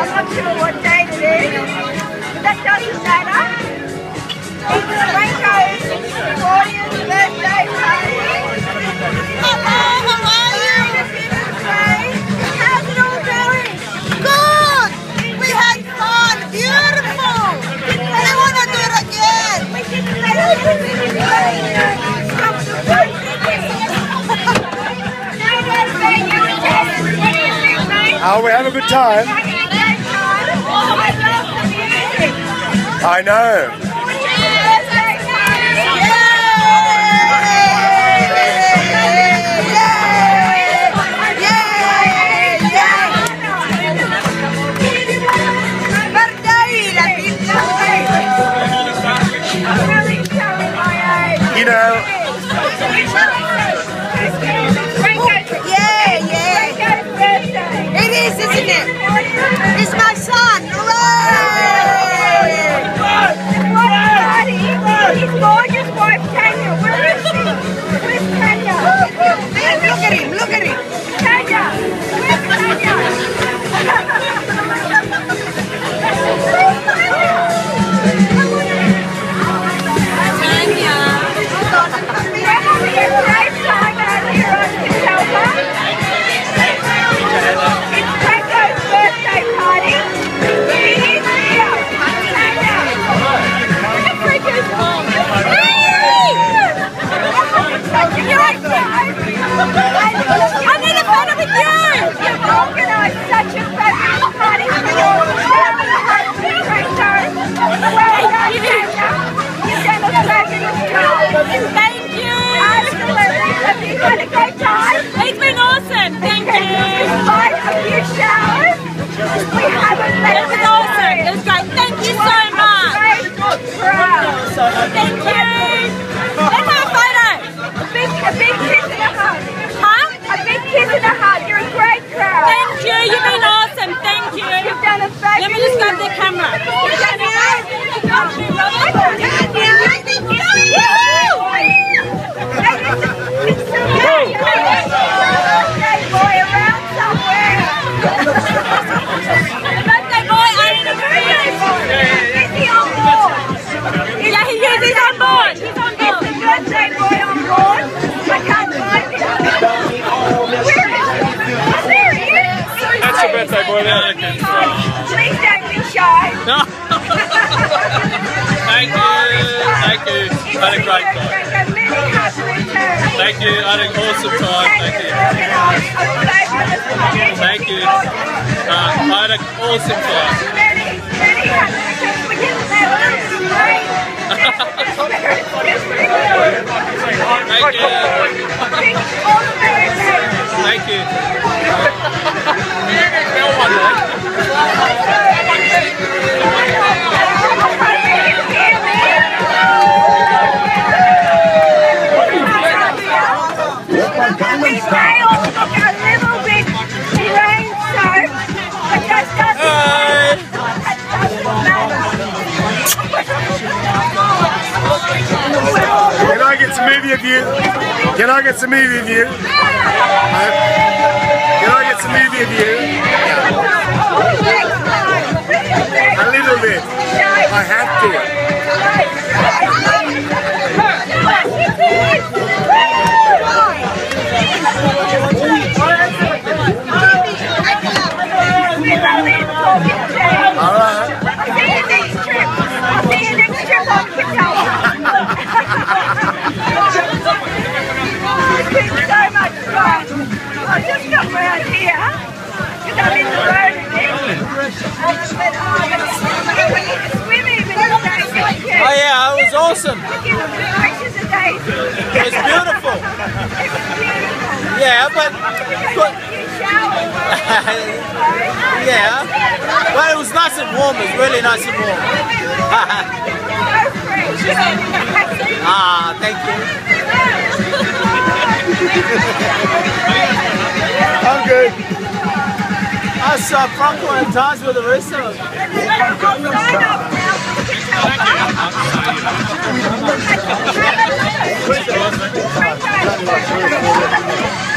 I'm not sure what date it is, but that doesn't matter. It's Franco's 40th birthday party. Hello, how are you? How's it all going? Good! We had fun! Beautiful! I want to do it again! We didn't let everybody stop the food. Oh, we have a good time. I know. You know. It is, isn't it? It's my son! Hooray! His gorgeous wife Tanya, where is she? Where's Tanya? Look at him, look at him! Tanya! Where's Tanya? We're having a great time out here on Catalpa. It's Franco's birthday party. He is here. Tanya! Franco's home. I need a photo with you! You've organised such a fabulous party for your family husband, Franco. Well done, Tanya. You've done a fabulous job. Thank you! Absolutely. Have you had a great time? It's been awesome! Thank you! Despite a few showers, we haven't let It was awesome! It was great! Thank you so much! Thank you! Let's have a photo! A big kiss and a hug. Huh? A big kiss and a hug. You're a great crowd. Thank you! You've been awesome! Thank you! You've done a fabulous Let me just grab the camera. Birthday boy, I need a Is he on board? Yeah, he's on board. He's on board. Is the birthday boy on board? I can't find him. Where is he? There he is. That's your birthday boy there. Please don't be shy. No. Thank you. Thank you. Had a great time. Thank you. Had an awesome time. Thank you. Thank you. I had an awesome time. Thank you. Thank you. We may all look a little bit rain-soaked, but that doesn't matter. Can I get some movie of you? Can I get some movie of you? Can I get some movie of you? A little bit. I have to. Alright. I'll see you next trip. I'll see you next trip on Catalpa. It's been so much fun. I'll just come around here because I'm in the road again. We need to swim even today, didn't you? Oh yeah, it was awesome. Look at the pictures of Daisy. It was beautiful. It was beautiful. Yeah, but yeah. Well, it was nice and warm. It was really nice and warm. Ah, thank you. I'm good. I saw Franco and Taz with the rest of them. I'll sign up now.